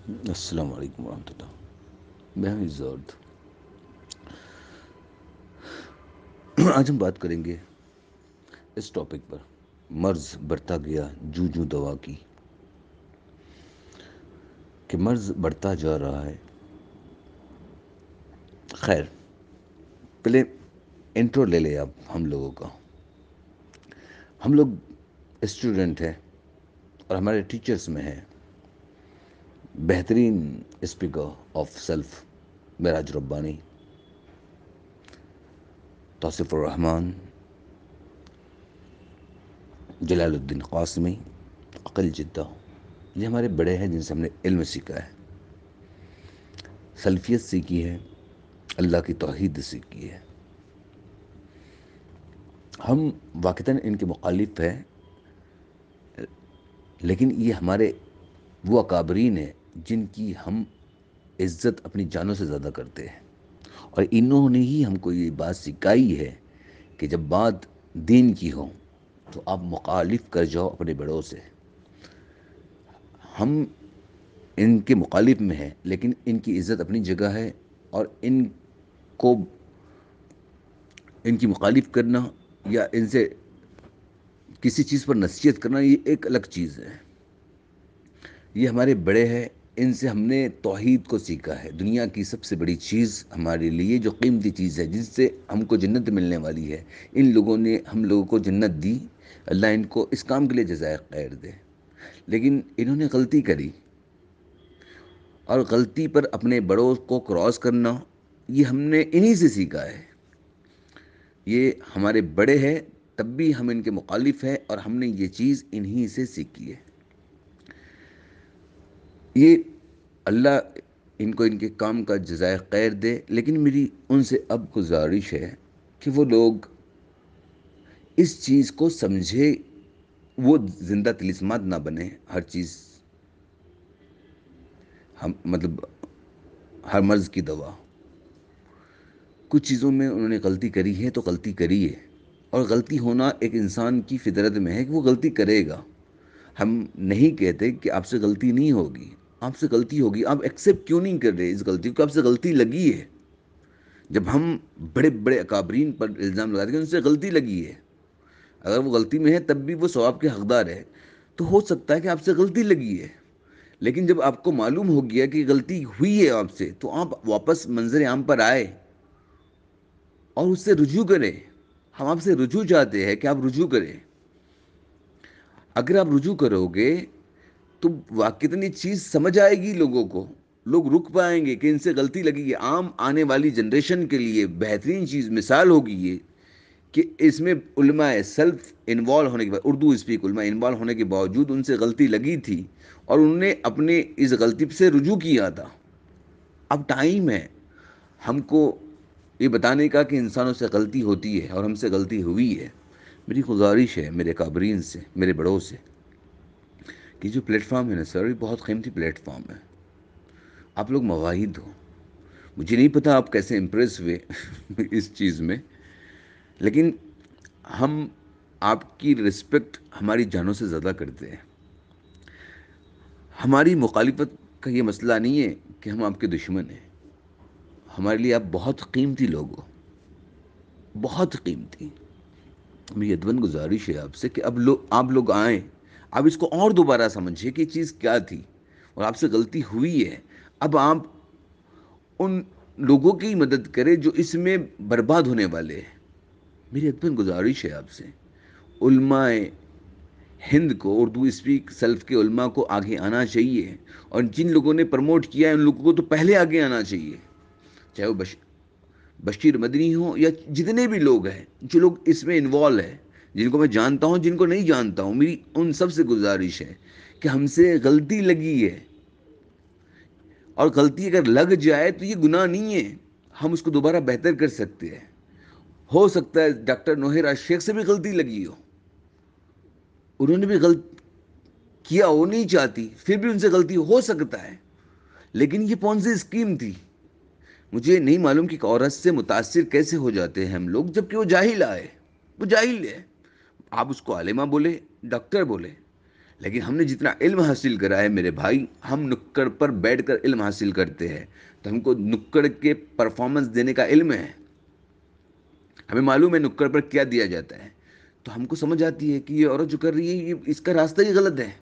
السلام علیکم ورحمۃ اللہ. میں ہوں زرد. آج ہم بات کریں گے اس ٹاپک پر. مرض بڑھتا گیا جوں جوں دوا کی. کہ مرض بڑھتا جا رہا ہے. خیر، پہلے انٹرو لے لیں آپ ہم لوگوں کا. ہم لوگ اسٹوڈنٹ ہیں اور ہمارے ٹیچرز میں ہیں بہترین speaker of self Meraj Rabbani, Tauseef ur-Rahman, Jalal uddin Qasmi, عقل جدہ. یہ ہمارے بڑے ہیں جن سے ہم نے علم سیکھا ہے، سلفیت سیکھی ہے، اللہ کی توحید سیکھی ہے. ہم واقعتاً ان کے مخالف ہیں، لیکن یہ ہمارے وہ اکابرین ہیں جن کی ہم عزت اپنی جانوں سے زیادہ کرتے ہیں. اور انہوں نے ہی ہم کو یہ بات سکھائی ہے کہ جب بات دین کی ہو تو آپ مخالف کر جاؤ اپنے بڑوں سے. ہم ان کے مخالف میں ہیں لیکن ان کی عزت اپنی جگہ ہے، اور کو ان کی مخالف کرنا یا ان سے کسی چیز پر نصیحت کرنا یہ ایک الگ چیز ہے. یہ ہمارے بڑے ہیں، ان سے ہم نے توحید کو سیکھا ہے. دنیا کی سب سے بڑی چیز ہمارے لیے جو قیمتی چیز ہے جس سے ہم کو جنت ملنے والی ہے، ان لوگوں نے ہم لوگوں کو جنت دی. اللہ ان کو اس کام کے لیے جزائے خیر دے. لیکن انہوں نے غلطی کری، اور غلطی پر اپنے بڑوں کو کراس کرنا یہ ہم نے انہی سے سیکھا ہے. یہ ہمارے بڑے ہیں تب بھی ہم ان کے مخالف ہیں، اور ہم نے یہ چیز انہی سے سیکھی ہے. یہ اللہ ان کو ان کے کام کا جزائے خیر دے. لیکن میری ان سے اب گزارش ہے کہ وہ لوگ اس چیز کو سمجھے، وہ زندہ طلسمات نہ بنے. ہر چیز مطلب ہر مرض کی دوا. کچھ چیزوں میں انہوں نے غلطی کری ہے تو غلطی کری ہے، اور غلطی ہونا ایک انسان کی فطرت میں ہے کہ وہ غلطی کرے گا. ہم نہیں کہتے کہ آپ سے غلطی نہیں ہوگی، آپ سے غلطی ہوگی. آپ ایکسیپٹ کیوں نہیں کر رہے اس غلطی کو؟ آپ سے غلطی لگی ہے. جب ہم بڑے بڑے اکابرین پر الزام لگاتے ہیں ان سے غلطی لگی ہے، اگر وہ غلطی میں ہے تب بھی وہ ثواب کے حقدار ہے، تو ہو سکتا ہے کہ آپ سے غلطی لگی ہے. لیکن جب آپ کو معلوم ہو گیا کہ غلطی ہوئی ہے آپ سے، تو آپ واپس منظر عام پر آئے اور اس سے رجوع کریں. ہم آپ سے رجوع چاہتے ہیں کہ آپ رجوع کریں. اگر آپ رجوع کرو گے تو واقعتاً یہ چیز سمجھ آئے گی لوگوں کو. لوگ رک پائیں گے کہ ان سے غلطی لگی ہے. عام آنے والی جنریشن کے لیے بہترین چیز مثال ہوگی یہ کہ اس میں علماء سلف انوالو ہونے کے بعد، اردو اسپیک علماء انوالو ہونے کے باوجود ان سے غلطی لگی تھی اور انہوں نے اپنے اس غلطی سے رجوع کیا تھا. اب ٹائم ہے ہم کو یہ بتانے کا کہ انسانوں سے غلطی ہوتی ہے اور ہم سے غلطی ہوئی ہے. میری گزارش ہے میرے کابرین سے، میرے بڑوں سے، کہ جو پلیٹ فارم ہے نا سر، یہ بہت قیمتی پلیٹ فارم ہے. آپ لوگ مواحد ہو. مجھے نہیں پتا آپ کیسے امپریس ہوئے اس چیز میں، لیکن ہم آپ کی رسپیکٹ ہماری جانوں سے زیادہ کرتے ہیں. ہماری مخالفت کا یہ مسئلہ نہیں ہے کہ ہم آپ کے دشمن ہیں. ہمارے لیے آپ بہت قیمتی لوگ ہو، بہت قیمتی. میری ادبن گزارش ہے آپ سے کہ آپ لوگ آئیں، آپ اس کو اور دوبارہ سمجھیں کہ یہ چیز کیا تھی اور آپ سے غلطی ہوئی ہے. اب آپ ان لوگوں کی مدد کریں جو اس میں برباد ہونے والے ہیں. میری ادبن گزارش ہے آپ سے، علماء ہند کو، اردو اسپیک سیلف کے علماء کو آگے آنا چاہیے، اور جن لوگوں نے پروموٹ کیا ہے ان لوگوں کو تو پہلے آگے آنا چاہیے. چاہے وہ بشیر مدنی ہوں یا جتنے بھی لوگ ہیں، جو لوگ اس میں انوالو ہیں، جن کو میں جانتا ہوں جن کو نہیں جانتا ہوں، میری ان سب سے گزارش ہے کہ ہم سے غلطی لگی ہے، اور غلطی اگر لگ جائے تو یہ گناہ نہیں ہے. ہم اس کو دوبارہ بہتر کر سکتے ہیں. ہو سکتا ہے ڈاکٹر نوحیر شیخ سے بھی غلطی لگی ہو، انہوں نے بھی غلط کیا ہو نہیں چاہتی، پھر بھی ان سے غلطی ہو سکتا ہے. لیکن یہ پونزی اسکیم تھی. مجھے نہیں معلوم کہ ایک عورت سے متاثر کیسے ہو جاتے ہیں ہم لوگ، جبکہ وہ جاہل آئے. وہ جاہل ہے. آپ اس کو عالمہ بولے، ڈاکٹر بولے، لیکن ہم نے جتنا علم حاصل کرا ہے میرے بھائی، ہم نکڑ پر بیٹھ کر علم حاصل کرتے ہیں، تو ہم کو نکڑ کے پرفارمنس دینے کا علم ہے، ہمیں معلوم ہے نکڑ پر کیا دیا جاتا ہے، تو ہم کو سمجھ آتی ہے کہ یہ عورت جو کر رہی ہے یہ اس کا راستہ ہی غلط ہے.